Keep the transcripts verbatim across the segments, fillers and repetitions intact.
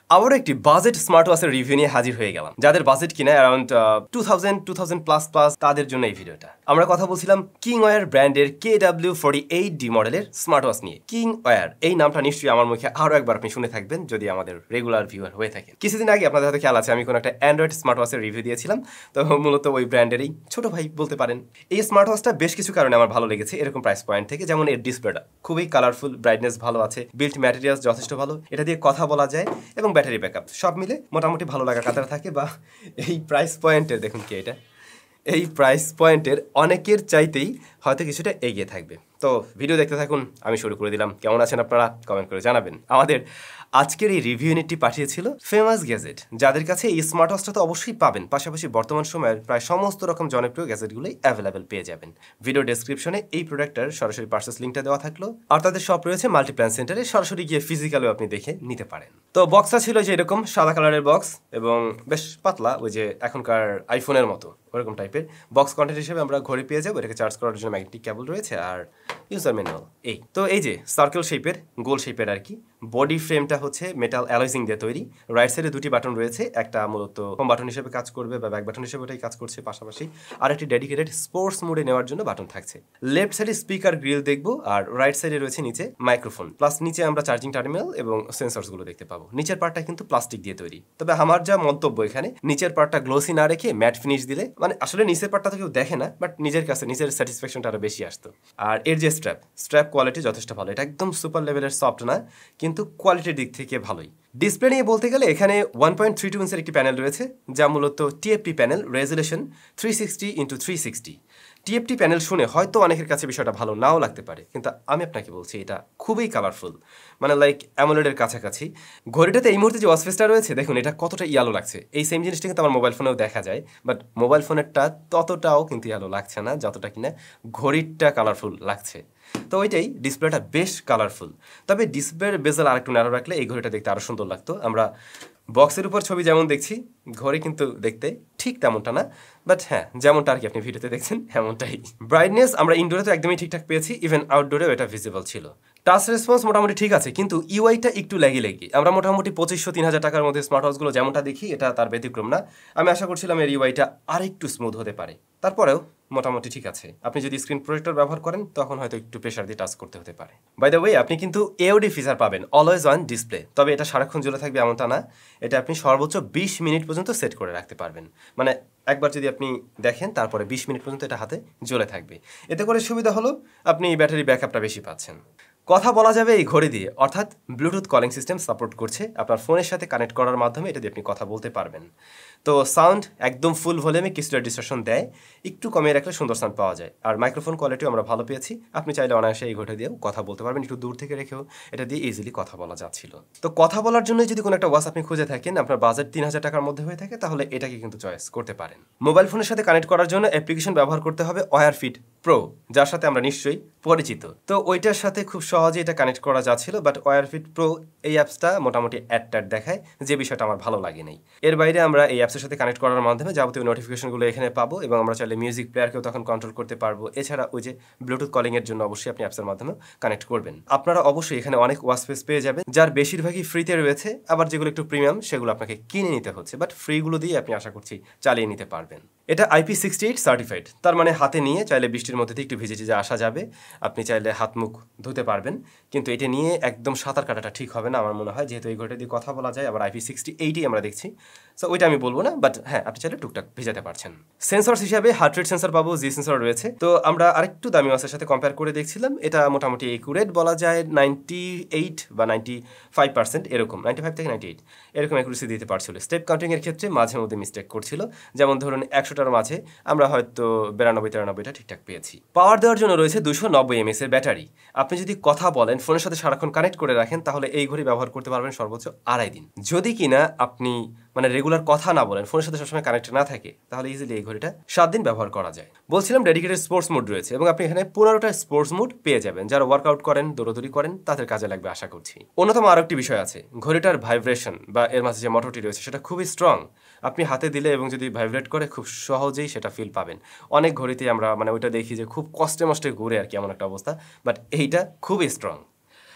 আবারও একটি budget smart ওয়াচের review নিয়ে হাজির হয়ে গেলাম। যাদের বাজেট কিনা around two thousand two thousand plus plus তাদের জন্য এই ভিডিওটা। আমরা কথা বলছিলাম কিংওয়্যার ব্র্যান্ডের K W forty eight D মডেলের স্মার্ট ওয়াচ নিয়ে। কিংওয়্যার এই নামটা নিশ্চয়ই আমার মুখে আরো একবার আপনি শুনে থাকবেন যদি আমাদের রেগুলার ভিউয়ার হয়ে থাকে। কিছুদিন আগে আপনাদের হয়তো খেয়াল আছে আমি কোনো একটা অ্যান্ড্রয়েড স্মার্ট ওয়াচের রিভিউ দিয়েছিলাম, তো মূলত ওই ব্র্যান্ডেরই ছোট ভাই বলতে পারেন। এই স্মার্ট ওয়াচটা বেশ কিছু কারণে আমার ভালো লেগেছে এরকম প্রাইস পয়েন্ট থেকে, যেমন এর ডিসপ্লেটা খুবই কালারফুল, ব্রাইটনেস ভালো আছে, বিল্ট ম্যাটেরিয়ালস যথেষ্ট ভালো, এটা দিয়ে কথা বলা যায় এবং ব্যাটারি ব্যাকআপ সব মিলে মোটামুটি ভালো লাগা কাতারে থাকে। বা এই প্রাইস পয়েন্টের দেখুন কি এটা এই প্রাইস পয়েন্টের অনেকের চাইতেই হয়তো কিছুটা এগিয়ে থাকবে। তো ভিডিও দেখতে থাকুন, আমি শুরু করে দিলাম। কেমন আছেন আপনারা কমেন্ট করে জানাবেন। আমাদের আজকের এই রিভিউ ইউনিটটি পাঠিয়েছিল ফেমাস গ্যাজেট, যাদের কাছে এই স্মার্ট ওয়াচটা তো অবশ্যই পাবেন, পাশাপাশি বর্তমান সময়ের প্রায় সমস্ত রকম জনপ্রিয় গ্যাজেটগুলোই অ্যাভেলেবেল পেয়ে যাবেন। ভিডিও ডেসক্রিপশনে এই প্রোডাক্টটার সরাসরি পার্চেস লিঙ্কটা দেওয়া থাকলো, আর তাদের শপ রয়েছে মাল্টিপ্ল্যান সেন্টারে, সরাসরি গিয়ে ফিজিক্যালও আপনি দেখে নিতে পারেন। তো বক্সটা ছিল যে এরকম সাদা কালারের বক্স এবং বেশ পাতলা, ওই যে এখনকার আইফোনের মতো ওরকম টাইপের বক্স কন্টেন্ট হিসেবে আমরা ঘড়ি পেয়ে যাবো। এটাকে চার্জ করার জন্য ম্যাগনেটিক কেবল রয়েছে আর ইউজার ম্যানুয়াল। এই তো এই যে সার্কেল শেপের, গোল শেপের আর কি। বডি ফ্রেমটা হচ্ছে মেটাল অ্যালয়জিং দিয়ে তৈরি। রাইট সাইডে দুটি বাটন রয়েছে, একটা মূলত হোম বাটন হিসেবে কাজ করবে বা ব্যাক বাটন হিসেবে ওটাই কাজ করছে, পাশাপাশি আর একটি ডেডিকেটেড স্পোর্টস মোডে নেওয়ার জন্য বাটন থাকছে। লেফট সাইডে স্পিকার গ্রিল দেখবো, আর রাইট সাইডে রয়েছে নিচে মাইক্রোফোন, প্লাস নিচে আমরা চার্জিং টার্মিনাল এবং সেন্সরস গুলো দেখতে পাবো। নিচের পার্টটা কিন্তু প্লাস্টিক দিয়ে তৈরি, তবে আমার যা মন্তব্য এখানে নিচের পার্টটা গ্লোসি না রেখে ম্যাট ফিনিশ দিলে, মানে আসলে নিচের পার্টটা তো কেউ দেখে না, বাট নিজের কাছে নিজের স্যাটিসফ্যাকশনটা আরো বেশি আসতো। আর এর যে স্ট্র্যাপ স্ট্র্যাপ কোয়ালিটি যথেষ্ট ভালো, এটা একদম সুপার লেভেলের সফট না, কিন্তু কোয়ালিটির দিক থেকে ভালোই। ডিসপ্লে নিয়ে বলতে গেলে এখানে ওয়ান পয়েন্ট থ্রি টু ইঞ্চের একটি প্যানেল রয়েছে, যা মূলত TFT panel, resolution three sixty into three sixty. TFT panel শুনে হয়তো অনেকের কাছে বিষয়টা ভালো নাও লাগতে পারে, কিন্তু আমি আপনাকে বলছি এটা খুবই কালারফুল, মানে লাইক অ্যামোলেডের কাছাকাছি। ঘড়িটাতে এই মুহূর্তে যে ওয়াচ ফেসটা রয়েছে দেখুন, এটা কতটা ইয়ালো লাগছে। এই সেম জিনিসটা কিন্তু আমার মোবাইল ফোনেও দেখা যায়, বাট মোবাইল ফোনেরটা ততটাও কিন্তু ইয়ালো লাগছে না যতটা কিনা ঘড়িটা কালারফুল লাগছে। তো ওইটাই, ডিসপ্লেটা বেশ কালারফুল, তবে ডিসপ্লের বেজেল আরেকটু ন্যারো রাখলে এই ঘড়িটা দেখতে আরো সুন্দর লাগতো। আমরা বক্সের উপর ছবি যেমন দেখছি, ঘড়ি কিন্তু দেখতে ঠিক তেমনটা না, বাট হ্যাঁ যেমনটা আর কি আপনি ভিডিওতে দেখছেন এমনটাই। ব্রাইটনেস আমরা ইনডোরে তো একদমই ঠিকঠাক পেয়েছি, ইভেন আউটডোরেও এটা ভিজিবল ছিল। টাচ রেসপন্স মোটামুটি ঠিক আছে, কিন্তু ইউআইটা একটু ল্যাগি ল্যাগি। আমরা মোটামুটি পঁচিশশো তিন হাজার টাকার মধ্যে স্মার্ট ওয়াচগুলো যেমনটা দেখি, এটা তার ব্যতিক্রম না। আমি আশা করছিলাম এর ইউআইটা আরেকটু স্মুথ হতে পারে, তারপরেও মোটামুটি ঠিক আছে। আপনি যদি স্ক্রিন প্রোটেক্টর ব্যবহার করেন তখন হয়তো একটু প্রেশার দিয়ে টাচ করতে হতে পারে। বাই দ্য ওয়ে, আপনি কিন্তু এওডি ফিচার পাবেন, অলওয়েজ অন ডিসপ্লে, তবে এটা সারাক্ষণ জ্বলে থাকবে এমনটা না। এটা আপনি সর্বোচ্চ বিশ মিনিট পর্যন্ত সেট করে রাখতে পারবেন, মানে একবার যদি আপনি দেখেন তারপরে বিশ মিনিট পর্যন্ত এটা হাতে জ্বলে থাকবে। এতে করে সুবিধা হলো আপনি ব্যাটারি ব্যাকআপটা বেশি পাচ্ছেন। কথা বলা যাবে এই ঘড়ি দিয়ে, অর্থাৎ ব্লুটুথ কলিং সিস্টেম সাপোর্ট করছে। আপনার ফোনের সাথে কানেক্ট করার মাধ্যমে এটা দিয়ে আপনি কথা বলতে পারবেন। তো সাউন্ড একদম ফুল ভলিউমে কিছুটা ডিস্টরশন দেয়, একটু কমিয়ে রাখলে সুন্দর সাউন্ড পাওয়া যায়। আর মাইক্রোফোন কোয়ালিটিও আমরা ভালো পেয়েছি, আপনি চাইলে অনায়াসে এই ঘড়ি দিয়েও কথা বলতে পারবেন, একটু দূর থেকে রেখেও এটা দিয়ে ইজিলি কথা বলা যাচ্ছিল। তো কথা বলার জন্য যদি কোনো একটা ওয়াচ আপনি খুঁজে থাকেন, আপনার বাজেট তিন হাজার টাকার মধ্যে হয়ে থাকে, তাহলে এটাকে কিন্তু চয়েস করতে পারেন। মোবাইল ফোনের সাথে কানেক্ট করার জন্য অ্যাপ্লিকেশন ব্যবহার করতে হবে ওয়্যারফিট প্রো, যার সাথে আমরা নিশ্চয়ই পরিচিত। তো ওইটার সাথে খুব সহজে এটা কানেক্ট করা যাচ্ছিল, বাট ওয়্যারফিট প্রো এই অ্যাপসটা মোটামুটি অ্যাড ট্যাড দেখায়, যে বিষয়টা আমার ভালো লাগে নাই। এর বাইরে আমরা এই অ্যাপসের সাথে কানেক্ট করার মাধ্যমে যাবতীয় নোটিফিকেশনগুলো এখানে পাবো, এবং আমরা চাইলে মিউজিক প্লেয়ারকেও তখন কন্ট্রোল করতে পারবো। এছাড়া ওই যে ব্লুটুথ কলিং এর জন্য অবশ্যই আপনি অ্যাপসের মাধ্যমে কানেক্ট করবেন। আপনারা অবশ্যই এখানে অনেক ওয়াচ স্পেস পেয়ে যাবেন, যার বেশিরভাগই ফ্রিতে রয়েছে, আবার যেগুলো একটু প্রিমিয়াম সেগুলো আপনাকে কিনে নিতে হচ্ছে, বাট ফ্রিগুলো দিয়ে আপনি আশা করছি চালিয়ে নিতে পারবেন। এটা আইপি সিক্সটি এইট সার্টিফাইড, তার মানে হাতে নিয়ে চাইলে বৃষ্টির মধ্যে একটু ভিজে ভিজে আসা যাবে, আপনি চাইলে হাত মুখ ধুতে পারবেন, কিন্তু এটা নিয়ে একদম সাঁতার কাটাটা ঠিক হবে না আমার মনে হয়, যেহেতু এই ঘড়িটা দিয়ে কথা বলা যায়, আবার আইপি সিক্সটি এইটই আমরা দেখছি। সো ওইটা আমি বলবো না, বাট হ্যাঁ আপনি চাইলে টুকটাক ভিজাতে পারছেন। সেন্সরস হিসাবে হার্ট রেট সেন্সর পাবো, জি সেন্সর রয়েছে। তো আমরা আরেকটু দামি ওয়াচের সাথে কম্পেয়ার করে দেখছিলাম, এটা মোটামুটি একুরেট বলা যায়, নাইনটি এইট বা নাইনটি ফাইভ পার্সেন্ট এরকম, নাইনটি ফাইভ থেকে নাইনটি এইট এরকম অ্যাকুরেসি দিতে পারছিল। স্টেপ কাউন্টিং এর ক্ষেত্রে মাঝে মধ্যে মিস্টেক করছিল, যেমন ধরুন একশোটার মাঝে আমরা হয়তো বিরানব্বই তিরানব্বইটা ঠিকঠাক পেয়েছি। পাওয়ার দেওয়ার জন্য রয়েছে দুশো নব্বই এমএস এর ব্যাটারি। আপনি যদি কথা বলেন, ফোনের সাথে সারাক্ষণ কানেক্ট করে রাখেন, তাহলে এই ঘড়ি ব্যবহার করতে পারবেন সর্বোচ্চ আড়াই দিন। যদি কিনা আপনি মানে রেগুলার কথা না বলেন, ফোনের সাথে সবসময় কানেক্ট না থাকে, তাহলে ইজিলি এই ঘড়িটা সাত দিন ব্যবহার করা যায়। বলছিলাম ডেডিকেটেড স্পোর্টস মোড রয়েছে, এবং আপনি এখানে পনেরোটা স্পোর্টস মোড পেয়ে যাবেন। যারা ওয়ার্কআউট করেন, দৌড়াদৌড়ি করেন, তাদের কাজে লাগবে আশা করছি। অন্যতম আরো একটি বিষয় আছে, ঘড়িটার ভাইব্রেশন বা এর মাঝে যে মোটরটি রয়েছে সেটা খুবই স্ট্রং। আপনি হাতে দিলে এবং যদি ভাইব্রেট করে খুব সহজেই সেটা ফিল পাবেন। অনেক ঘড়িতে আমরা মানে ওইটা দেখি যে খুব কষ্টে মষ্টে ঘুরে আর কি, এমন একটা অবস্থা, বাট এইটা খুবই স্ট্রং।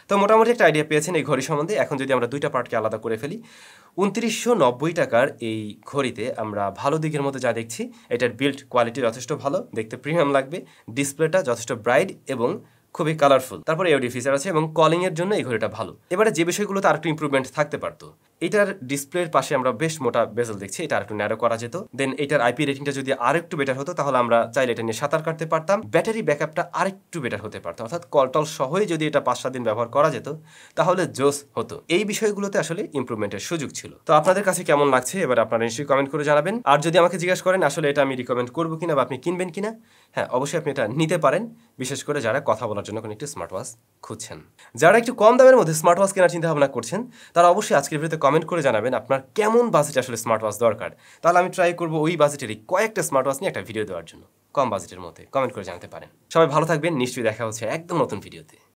তো মোটামুটি একটা আইডিয়া পেয়েছেন এই ঘড়ি সম্বন্ধে। এখন যদি আমরা দুইটা পার্টকে আলাদা করে ফেলি, উনত্রিশশো নব্বই টাকার এই ঘড়িতে আমরা ভালো দিকের মধ্যে যা দেখছি, এটার বিল্ড কোয়ালিটি যথেষ্ট ভালো, দেখতে প্রিমিয়াম লাগবে, ডিসপ্লেটা যথেষ্ট ব্রাইট এবং খুবই কালারফুল, তারপরে এওডি ফিচার আছে এবং কলিং এর জন্য এই ঘড়িটা ভালো। এবারে যে বিষয়গুলোতে আরেকটু ইমপ্রুভমেন্ট থাকতে পারতো, এটার ডিসপ্লের পাশে আমরা বেশ মোটা বেজেল দেখছি, এটা আরেকটু ন্যারো করা যেত। দেন এটার আইপি রেটিংটা যদি আরেকটু বেটার হতো তাহলে আমরা চাইলে এটা নিয়ে সাঁতার কাটতে পারতাম। ব্যাটারি ব্যাকআপটা আরেকটু বেটার হতে পারতো, অর্থাৎ কলটল সহই যদি এটা পাঁচ সাত দিন ব্যবহার করা যেত তাহলে জোস হতো। এই বিষয়গুলোতে আসলে ইমপ্রুভমেন্টের সুযোগ ছিল। তো আপনাদের কাছে কেমন লাগছে এবার আপনারা নিশ্চয়ই কমেন্ট করে জানাবেন। আর যদি আমাকে জিজ্ঞাসা করেন আসলে এটা আমি রিকমেন্ড করবো কিনা বা আপনি কিনবেন কিনা, হ্যাঁ অবশ্যই আপনি এটা নিতে পারেন, বিশেষ করে যারা কথা বলার জন্য কোনো একটি স্মার্ট ওয়াচ খুঁজছেন। যারা একটু কম দামের মধ্যে স্মার্ট ওয়াচ কেনার চিন্তা ভাবনা করছেন তারা অবশ্যই আজকের ভিডিওতে কমেন্ট করে জানাবেন আপনার কেমন বাজেটে আসলে স্মার্ট ওয়াচ দরকার। তাহলে আমি ট্রাই করবো ওই বাজেটেরই কয়েকটা স্মার্ট ওয়াচ নিয়ে একটা ভিডিও দেওয়ার জন্য। কম বাজেটের মধ্যে কমেন্ট করে জানাতে পারেন। সবাই ভালো থাকবেন, নিশ্চয়ই দেখা হচ্ছে একদম নতুন ভিডিওতে।